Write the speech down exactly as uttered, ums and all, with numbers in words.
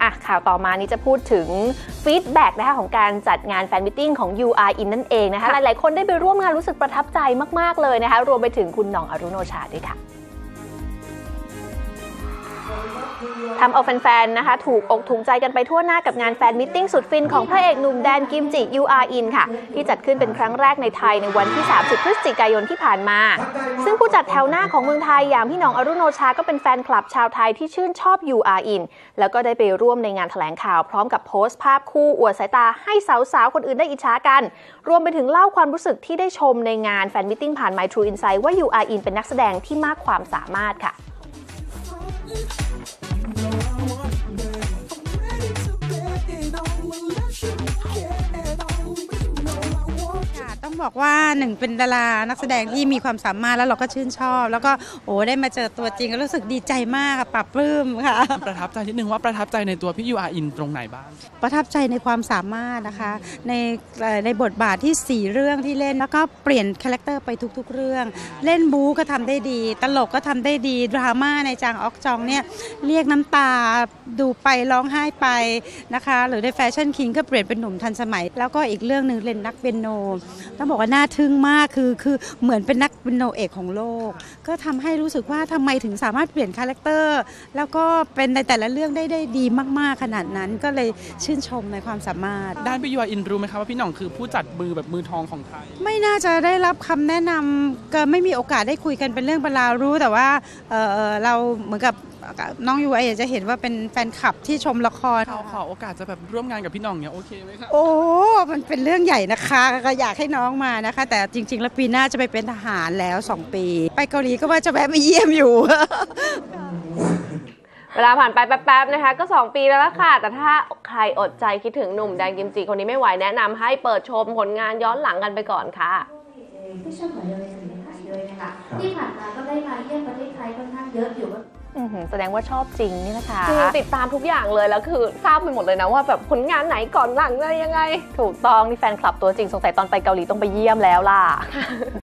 อ่ะข่าวต่อมานี้จะพูดถึงฟีดแบ็กนะคะของการจัดงานแฟนมิทติ้งของ ยู อาร์ อิน นั่นเองนะคะหลายๆคนได้ไปร่วมงานรู้สึกประทับใจมากๆเลยนะคะรวมไปถึงคุณหน่องอรุโนชาด้วยค่ะทำเอาแฟนๆนะคะถูกอกถูกใจกันไปทั่วหน้ากับงานแฟนมิทติ้งสุดฟินของพระเอกหนุ่มแดนกิมจิ ยู อาร์ อิน ค่ะที่จัดขึ้นเป็นครั้งแรกในไทยในวันที่สามสิบพฤศจิกายนที่ผ่านมาซึ่งผู้จัดแถวหน้าของเมืองไทยอย่างพี่หน่องอรุโนชาก็เป็นแฟนคลับชาวไทยที่ชื่นชอบ ยู อาร์ อิน แล้วก็ได้ไปร่วมในงานแถลงข่าวพร้อมกับโพสต์ภาพคู่อวดสายตาให้สาวๆคนอื่นได้อิจฉากันรวมไปถึงเล่าความรู้สึกที่ได้ชมในงานแฟนมิทติ้งผ่าน My True Insight ว่า ยู อาร์ อิน เป็นนักแสดงที่มากความสามารถค่ะต้องบอกว่าหนึ่งเป็นดารานักแสดงที่มีความสามารถแล้วเราก็ชื่นชอบแล้วก็โอ้ได้มาเจอตัวจริงก็รู้สึกดีใจมากปรับปลื้มค่ะประทับใจนิดนึงว่าประทับใจในตัวพี่ยูอาร์อินตรงไหนบ้างประทับใจในความสามารถนะคะในในบทบาทที่สี่เรื่องที่เล่นแล้วก็เปลี่ยนคาแรคเตอร์ไปทุกๆเรื่องเล่นบู๊ก็ทำได้ดีตลกก็ทำได้ดีดราม่าในจางออกจองเนี่ยเรียกน้ำตาดูไปร้องไห้ไปนะคะหรือในแฟชั่นคิงก็เปลี่ยนเป็นหนุ่มทันสมัยแล้วก็อีกเรื่องหนึ่งเล่นนักเปียโนต้องบอกว่าน่าทึ่งมากคือคือเหมือนเป็นนักเปียโนเอกของโลกก็ทำให้รู้สึกว่าทำไมถึงสามารถเปลี่ยนคาแรคเตอร์แล้วก็เป็นในแต่ละเรื่องได้ได้ดีมากๆขนาดนั้นก็เลยชื่นชมในความสามารถด้านพี่ยูอาร์อินรู้ไหมคะว่าพี่หน่องคือผู้จัดมือแบบมือทองของไทยไม่น่าจะได้รับคำแนะนำก็ไม่มีโอกาสได้คุยกันเป็นเรื่องเป็นราวรู้แต่ว่าเออเราเหมือนกับน้องยูไอจะเห็นว่าเป็นแฟนคลับที่ชมละครเขาขอโอกาสจะแบบร่วมงานกับพี่หน่องเนี่ยโอเคไหมคะโอ้มันเป็นเรื่องใหญ่นะคะก็อยากให้น้องมานะคะแต่จริงๆแล้วปีหน้าจะไปเป็นทหารแล้วสองปีไปเกาหลีก็ว่าจะแวะไปเยี่ยมอยู่เวลาผ่านไปแป๊บๆนะคะก็สองปีแล้วล่ะค่ะแต่ถ้าใครอดใจคิดถึงหนุ่มแดนกิมจิคนนี้ไม่ไหวแนะนำให้เปิดชมผลงานย้อนหลังกันไปก่อนค่ะที่ผ่านมาก็ได้มาเยี่ยมประเทศไทยค่อนข้างเยอะอยู่แสดงว่าชอบจริงนี่นะคะคือติดตามทุกอย่างเลยแล้วคือทราบไปหมดเลยนะว่าแบบผลงานไหนก่อนหลังอะไรยังไงถูกต้องนี่แฟนคลับตัวจริงสงสัยตอนไปเกาหลีต้องไปเยี่ยมแล้วล่ะ